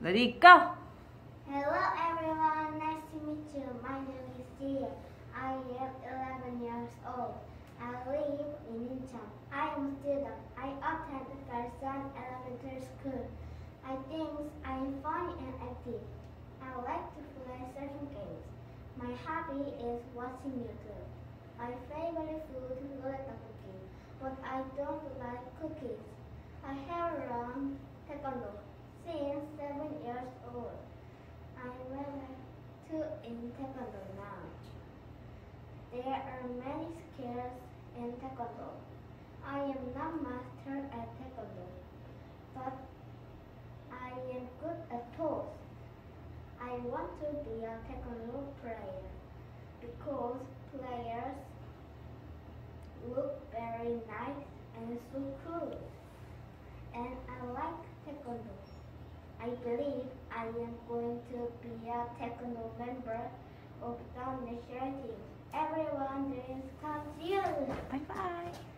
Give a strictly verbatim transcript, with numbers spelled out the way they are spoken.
Ready, go! Hello everyone, nice to meet you. My name is Tia. I am eleven years old. I live in Incheon. I am a student. I attend Garson Elementary School. I think I am funny and active. I like to play certain games. My hobby is watching YouTube. My favorite food is tteokbokki, but I don't like cookies. I have run taekwondo since seven years old. I'm level two in taekwondo now. There are many skills in taekwondo. I am not master at taekwondo, but I am good at both. I want to be a taekwondo player because players look very nice and so cool. And I like taekwondo. I believe I am going to be a taekwondo member of the national team. Everyone dreams come true. Bye bye.